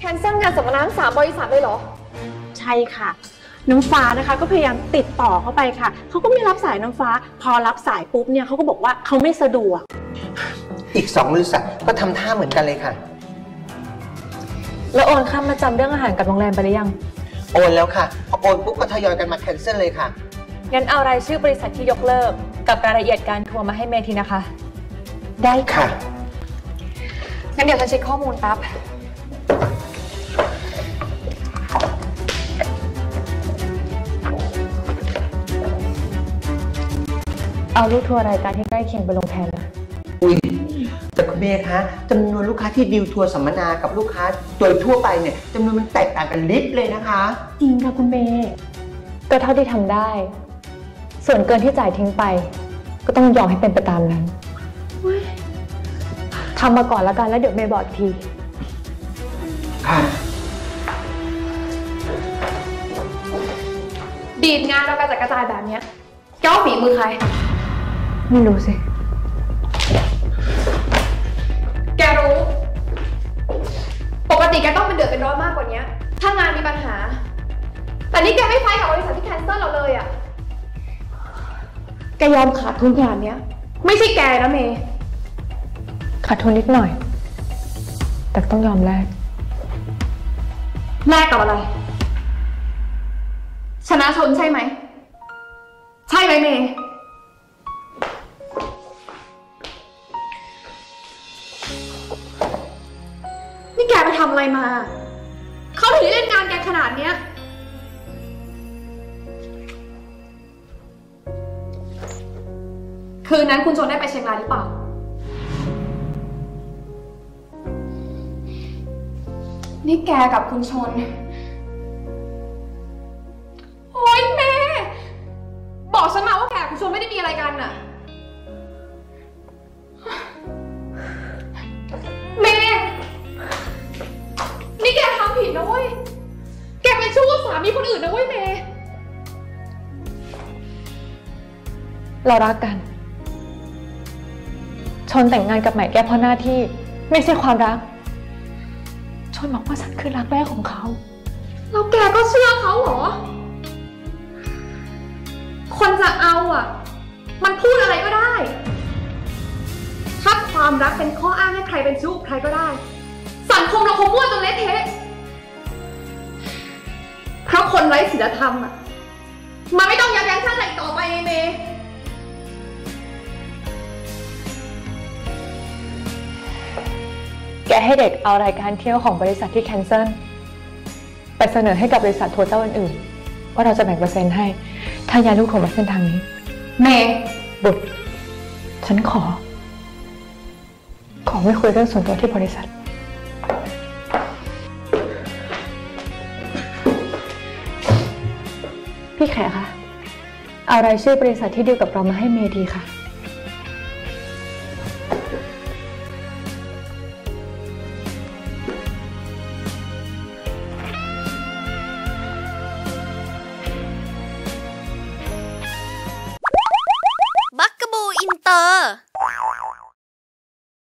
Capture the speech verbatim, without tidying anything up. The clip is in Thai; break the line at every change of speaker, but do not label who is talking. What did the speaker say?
คนเซิลงานสัมมนาทั้งสามบริษัทเลยเหรอ
ใช่ค่ะน้ำฟ้านะคะก็พยายามติดต่อเข้าไปค่ะเขาก็ไม่รับสายน้ำฟ้าพอรับสายปุ๊บเนี่ยเขาก็บอกว่าเขาไม่สะดวก
อีกสองบริษัทก็ทำท่าเหมือนกันเลยค่ะ
แล้วโอนค่ามาจำเรื่องอาหารกับโรงแรมไปหรือยัง
โอนแล้วค่ะพอโอนปุ๊บก็ทยอยกันมาแคนเซิลเลยค่ะ
งั้นเอารายชื่อบริษัทที่ยกเลิกกับรายละเอียดการทัวร์มาให้เมทีนะคะ
ได้ค่ะ
งั้นเดี๋ยวฉันเช็คข้อมูลแป๊บเอาลูกทัวร์รายการที่ใกล้เคียงไปลงแทนนะ
อุ้ยแต่คุณเมย์คะจำนวนลูกค้าที่ดิวทัวร์สัมมนากับลูกค้าโดยทั่วไปเนี่ยจำนวนมันแตกต่างกันลิบเลยนะคะ
จริงค่ะคุณเมย์
ก็เท่าที่ทำได้ส่วนเกินที่จ่ายทิ้งไปก็ต้องยอมให้เป็นไปตามนั้นทำมาก่อนแล้วกันแล้วเดี๋ยวเมย์บอกที
ค่ะ
ดีดงานเรากระจัดกระจายแบบนี้แกว่าฝีมือใครไม่รู้สิแกรู้ปกติแกต้องเป็นเดือดเป็นร้อนมากกว่านี้ถ้างานมีปัญหาแต่นี่แกไม่ไฟกับบริษัทที่แคนเซิลเราเลยอ่ะแกยอมขาดทุนขนาดนี้ไม่ใช่แกนะเมย์ขาดทุนนิดหน่อยแต่ต้องยอมแลกแลกกับอะไรชนะชนใช่ไหมใช่ไหมเมย์นี่แกไปทำอะไรมาเขาถึงได้เล่นงานแกขนาดเนี้ยคืนนั้นคุณชนได้ไปเชียงรายหรือเปล่านี่แกกับคุณชนโอ๊ยเมย์บอกฉันมาว่าแกกับคุณชนไม่ได้มีอะไรกันน่ะเมย์นี่แกทำผิดนะเว้ยแกเป็นชู้กับสามีคนอื่นนะเว้ยเมย์เรารักกันชนแต่งงานกับใหม่แกเพราะหน้าที่ไม่ใช่ความรักชนบอกว่าฉันคือรักแรกของเขาแล้วแกก็เชื่อเขาเหรอคนจะเอาอ่ะมันพูดอะไรก็ได้ถ้าความรักเป็นข้ออ้างให้ใครเป็นชู้กับใครก็ได้สังคมเราคงมั่วจนเละเทะเพราะคนไร้ศีลธรรมอ่ะมันไม่ต้องยับยั้งชั่งใจต่อไปเมย์แกให้เด็กเอารายการเที่ยวของบริษัทที่แคนเซิลไปเสนอให้กับบริษัททัวร์เจ้าอื่นๆว่าเราจะแบ่งเปอร์เซ็นต์ให้ถ้าย้ายลูกทัวร์มาเส้นทางนี้เมย์บุตรฉันขอขอไม่คุยเรื่องส่วนตัวที่บริษัทพี่แขกคะเอารายชื่อบริษัทที่ดีลกับเรามาให้เมย์ดีค่ะ